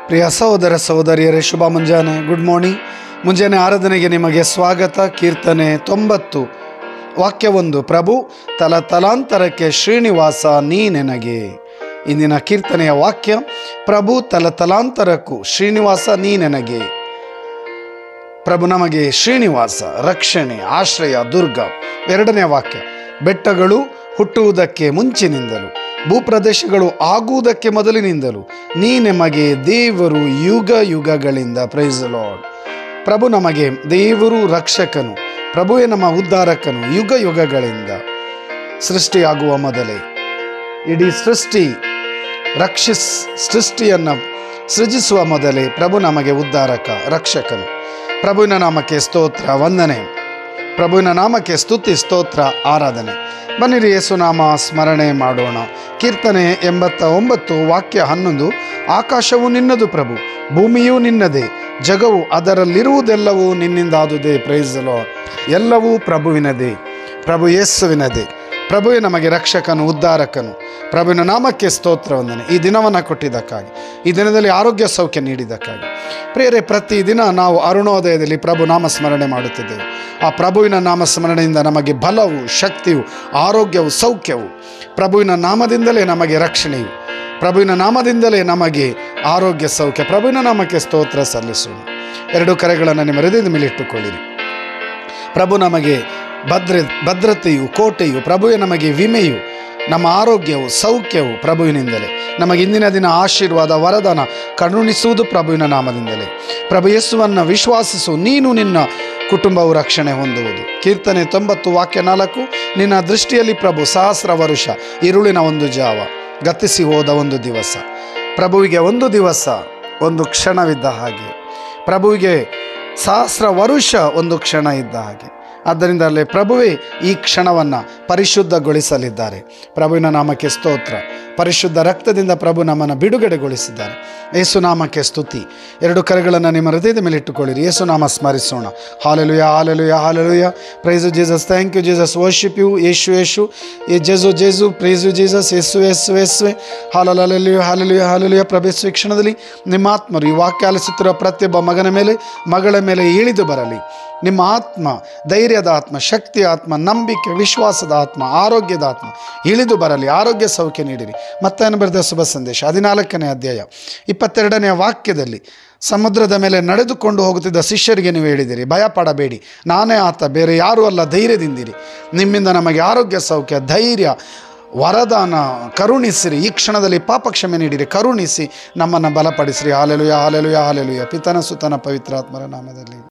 ಪ್ರಿಯ ಸಹೋದರ ಸಹೋದರಿಯರೇ, ಶುಭ ಮುಂಜಾನೆ. Good morning. ಮುಂಜಾನೆ ಆರಾಧನೆಗೆ ನಿಮಗೆ ಸ್ವಾಗತ. ಕೀರ್ತನೆ 90 ವಾಕ್ಯ 1. ಪ್ರಭು ತಲತಲಾಂತರಕ್ಕೆ ಶ್ರೀನಿವಾಸ ನೀ ನನಗೆ. ಇಂದಿನ ಕೀರ್ತನೆಯ ವಾಕ್ಯ, ಪ್ರಭು ತಲತಲಾಂತರಕ್ಕೂ ಶ್ರೀನಿವಾಸ ನೀ ನನಗೆ. ಪ್ರಭು ನಮಗೆ ಶ್ರೀನಿವಾಸ, ರಕ್ಷಣೆ, ಆಶ್ರಯ, ದುರ್ಗ. 2ನೇ ವಾಕ್ಯ, ಬೆಟ್ಟಗಳು ಹುಟ್ಟುವುದಕ್ಕೆ ಮುಂಚಿನಿಂದಲೂ ಭೂಪ್ರದೇಶಗಳು ಆಗುವುದಕ್ಕೆ ಮೊದಲಿನಿಂದಲೂ ನೀ ನಮಗೆ ದೇವರು ಯುಗ ಯುಗಗಳಿಂದ. Price the lord. ಪ್ರಭು ನಮಗೆ ದೇವರು ರಕ್ಷಕನು, ಪ್ರಭುವೇ ನಮ್ಮ ಉದ್ಧಾರಕನು. ಯುಗ ಯುಗಗಳಿಂದ ಸೃಷ್ಟಿಯಾಗುವ ಮೊದಲೇ ಇಡೀ ಸೃಷ್ಟಿಯನ್ನು ಸೃಜಿಸುವ ಮೊದಲೇ ಪ್ರಭು ನಮಗೆ ಉದ್ಧಾರಕ, ರಕ್ಷಕನು. ಪ್ರಭುವಿನ ನಾಮಕ್ಕೆ ಸ್ತೋತ್ರ, ವಂದನೆ. ಪ್ರಭುವಿನ ನಾಮಕ್ಕೆ ಸ್ತುತಿ, ಸ್ತೋತ್ರ, ಆರಾಧನೆ. ಬನ್ನಿರಿ ಯೇಸುನಾಮ ಸ್ಮರಣೆ ಮಾಡೋಣ. ಕೀರ್ತನೆ 89 ವಾಕ್ಯ 11. ಆಕಾಶವು ನಿನ್ನದು ಪ್ರಭು, ಭೂಮಿಯೂ ನಿನ್ನದೇ, ಜಗವು ಅದರಲ್ಲಿರುವುದೆಲ್ಲವೂ ನಿನ್ನಿಂದಾದುದೇ. Praise the Lord. ಎಲ್ಲವೂ ಪ್ರಭುವಿನದೇ, ಪ್ರಭು ಯೇಸುವಿನದೇ. ಪ್ರಭುವೇ ನಮಗೆ ರಕ್ಷಕನು, ಉದ್ಧಾರಕನು. ಪ್ರಭುವಿನ ನಾಮಕ್ಕೆ ಸ್ತೋತ್ರ, ವಂದನೆ. ಈ ದಿನವನ್ನು ಕೊಟ್ಟಿದ್ದಕ್ಕಾಗಿ, ಈ ದಿನದಲ್ಲಿ ಆರೋಗ್ಯ ಸೌಖ್ಯ ನೀಡಿದ್ದಕ್ಕಾಗಿ. ಪ್ರಿಯರೇ, ಪ್ರತಿದಿನ ನಾವು ಅರುಣೋದಯದಲ್ಲಿ ಪ್ರಭು ನಾಮಸ್ಮರಣೆ ಮಾಡುತ್ತಿದ್ದೇವೆ. ಆ ಪ್ರಭುವಿನ ನಾಮಸ್ಮರಣೆಯಿಂದ ನಮಗೆ ಬಲವು, ಶಕ್ತಿಯು, ಆರೋಗ್ಯವು, ಸೌಖ್ಯವು. ಪ್ರಭುವಿನ ನಾಮದಿಂದಲೇ ನಮಗೆ ರಕ್ಷಣೆಯು, ಪ್ರಭುವಿನ ನಾಮದಿಂದಲೇ ನಮಗೆ ಆರೋಗ್ಯ, ಸೌಖ್ಯ. ಪ್ರಭುವಿನ ನಾಮಕ್ಕೆ ಸ್ತೋತ್ರ ಸಲ್ಲಿಸೋಣ. 2 ಕರೆಗಳನ್ನು ನಿಮ್ಮ ಹೃದಯದ ಮೇಲೆ ಇಟ್ಟುಕೊಳ್ಳಿರಿ. ಪ್ರಭು ನಮಗೆ ಭದ್ರತೆಯು, ಕೋಟೆಯು. ಪ್ರಭುವೇ ನಮಗೆ ವಿಮೆಯು, ನಮ್ಮ ಆರೋಗ್ಯವು, ಸೌಖ್ಯವು ಪ್ರಭುವಿನಿಂದಲೇ. ನಮಗೆ ಇಂದಿನ ದಿನ ಆಶೀರ್ವಾದ, ವರದಾನ ಕರುಣಿಸುವುದು ಪ್ರಭುವಿನ ನಾಮದಿಂದಲೇ. ಪ್ರಭು ಯೇಸುವನ್ನು ವಿಶ್ವಾಸಿಸು, ನೀನು ನಿನ್ನ ಕುಟುಂಬವು ರಕ್ಷಣೆ ಹೊಂದುವುದು. ಕೀರ್ತನೆ 90 ವಾಕ್ಯ 4. ನಿನ್ನ ದೃಷ್ಟಿಯಲ್ಲಿ ಪ್ರಭು ಸಹಸ್ರ ವರುಷ, ಇರುಳಿನ ಒಂದು ಜಾವ, ಗತಿಸಿ ಹೋದ ಒಂದು ದಿವಸ. ಪ್ರಭುವಿಗೆ ಒಂದು ದಿವಸ ಒಂದು ಕ್ಷಣವಿದ್ದ ಹಾಗೆ, ಪ್ರಭುವಿಗೆ ಸಹಸ್ರ ವರುಷ ಒಂದು ಕ್ಷಣ ಇದ್ದ ಹಾಗೆ. ಆದ್ದರಿಂದಲೇ ಪ್ರಭುವೇ ಈ ಕ್ಷಣವನ್ನು ಪರಿಶುದ್ಧಗೊಳಿಸಲಿದ್ದಾರೆ. ಪ್ರಭುವಿನ ನಾಮಕ್ಕೆ ಸ್ತೋತ್ರ. ಪರಿಶುದ್ಧ ರಕ್ತದಿಂದ ಪ್ರಭು ನಮ್ಮನ್ನು ಬಿಡುಗಡೆಗೊಳಿಸಿದ್ದಾರೆ. ಯೇಸು ನಾಮಕ್ಕೆ ಸ್ತುತಿ. 2 ಕರೆಗಳನ್ನು ನಿಮ್ಮ ಹೃದಯದ ಮೇಲೆ ಇಟ್ಟುಕೊಳ್ಳಿರಿ. ಯೇಸು ನಾಮ ಸ್ಮರಿಸೋಣ. Hallelujah, hallelujah, hallelujah. Praise you Jesus, thank you Jesus, worship you. Yesu Yesu, Jesu Jesu, praise you Jesus. Yesu Yesu ಯೇಸುವೆ. Hallelujah, hallelujah, hallelujah. ಪ್ರಭು ಕ್ಷಣದಲ್ಲಿ ನಿಮ್ಮ ಆತ್ಮರು ಈ ವಾಕ್ಯ ಆಲಿಸುತ್ತಿರುವ ಪ್ರತಿಯೊಬ್ಬ ಮಗನ ಮೇಲೆ, ಮಗಳ ಮೇಲೆ ಇಳಿದು ಬರಲಿ. ನಿಮ್ಮ ಆತ್ಮ, ಧೈರ್ಯದ ಆತ್ಮ, ಶಕ್ತಿಯ ಆತ್ಮ, ನಂಬಿಕೆ, ವಿಶ್ವಾಸದ ಆತ್ಮ, ಆರೋಗ್ಯದ ಆತ್ಮ ಇಳಿದು ಬರಲಿ. ಆರೋಗ್ಯ ಸೌಖ್ಯ ನೀಡಿರಿ. ಮತ್ತಾಯನು ಬರೆದ ಶುಭ ಸಂದೇಶ 14ನೇ ಅಧ್ಯಾಯ 22ನೇ ವಾಕ್ಯದಲ್ಲಿ, ಸಮುದ್ರದ ಮೇಲೆ ನಡೆದುಕೊಂಡು ಹೋಗುತ್ತಿದ್ದ ಶಿಷ್ಯರಿಗೆ ನೀವು ಹೇಳಿದಿರಿ, ಭಯಪಡಬೇಡಿ, ನಾನೇ ಆತ, ಬೇರೆ ಯಾರೂ ಅಲ್ಲ, ಧೈರ್ಯದಿಂದಿರಿ. ನಿಮ್ಮಿಂದ ನಮಗೆ ಆರೋಗ್ಯ, ಸೌಖ್ಯ, ಧೈರ್ಯ, ವರದಾನ ಕರುಣಿಸಿರಿ. ಈ ಕ್ಷಣದಲ್ಲಿ ಪಾಪ ಕ್ಷಮೆ ನೀಡಿರಿ, ಕರುಣಿಸಿ ನಮ್ಮನ್ನು ಬಲಪಡಿಸಿರಿ. Hallelujah, hallelujah, hallelujah. ಪಿತನ ಸುತನ ಪವಿತ್ರಾತ್ಮರ ನಾಮದಲ್ಲಿ.